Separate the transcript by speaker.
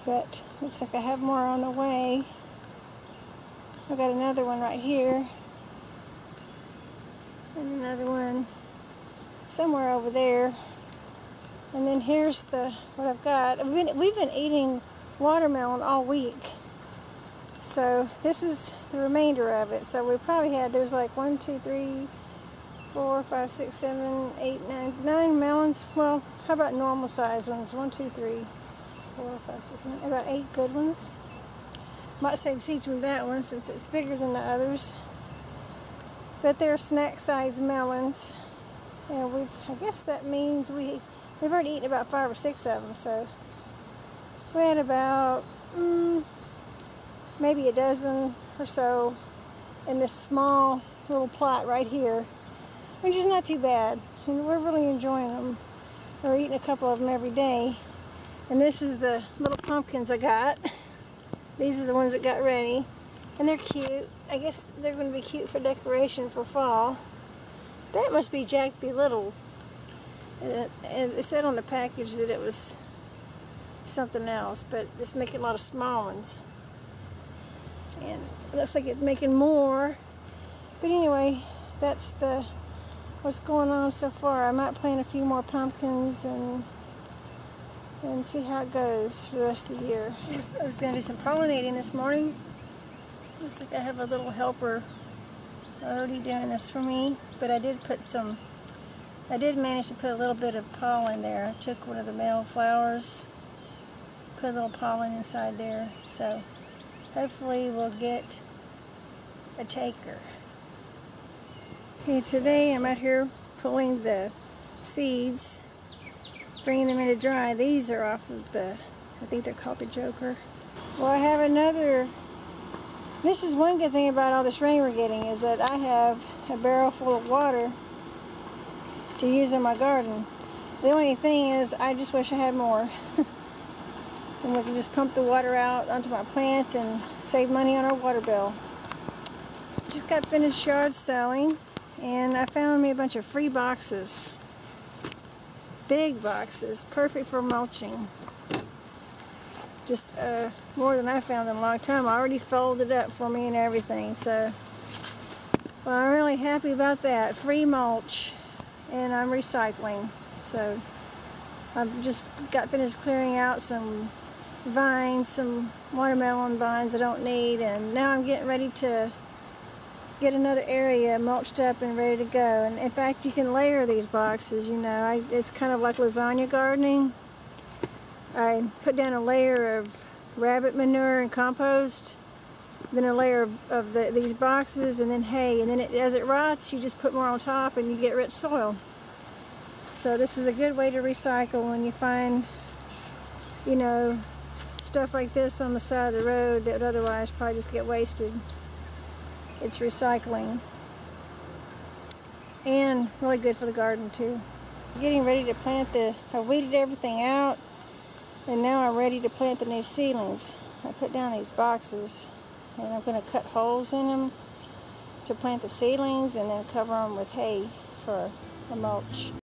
Speaker 1: But looks like I have more on the way. I've got another one right here. And another one somewhere over there. And then here's what I've got. We've been eating watermelon all week. So this is the remainder of it. So we probably had, there's like 1, 2, 3, 4, 5, 6, 7, 8, 9 melons. Well, how about normal size ones? 1, 2, 3, 4, 5, 6, 7, about 8 good ones. Might save seeds from that one since it's bigger than the others. But they're snack size melons. And I guess that means we've already eaten about 5 or 6 of them. So we had about maybe a dozen or so in this small little plot right here, which is not too bad. And we're really enjoying them. We're eating a couple of them every day. And this is the little pumpkins I got. These are the ones that got ready. And they're cute. I guess they're going to be cute for decoration for fall. That must be Jack Be Little. And it said on the package that it was something else, but it's making a lot of small ones. And it looks like it's making more. But anyway, that's what's going on so far. I might plant a few more pumpkins and see how it goes for the rest of the year. I was going to do some pollinating this morning. Looks like I have a little helper already doing this for me. But I did manage to put a little bit of pollen there. I took one of the male flowers, put a little pollen inside there. So hopefully we'll get a taker. Okay, today I'm out here pulling the seeds, bringing them in to dry. These are off of I think they're called the Joker. Well, I have another. This is one good thing about all this rain we're getting, is that I have a barrel full of water to use in my garden. The only thing is, I just wish I had more. And we can just pump the water out onto my plants and save money on our water bill. Just got finished yard selling, and I found me a bunch of free boxes. Big boxes, perfect for mulching. Just more than I found in a long time. I already folded up for me and everything, so well, I'm really happy about that. Free mulch, and I'm recycling. So I've just got finished clearing out some vines, some watermelon vines I don't need, and now I'm getting ready to get another area mulched up and ready to go. And in fact, you can layer these boxes, you know. It's kind of like lasagna gardening. I put down a layer of rabbit manure and compost, then a layer of these boxes, and then hay, and then as it rots, you just put more on top and you get rich soil. So this is a good way to recycle when you find, you know, stuff like this on the side of the road that would otherwise probably just get wasted. It's recycling. And really good for the garden too. Getting ready to plant I weeded everything out, and now I'm ready to plant the new seedlings. I put down these boxes, and I'm going to cut holes in them to plant the seedlings and then cover them with hay for a mulch.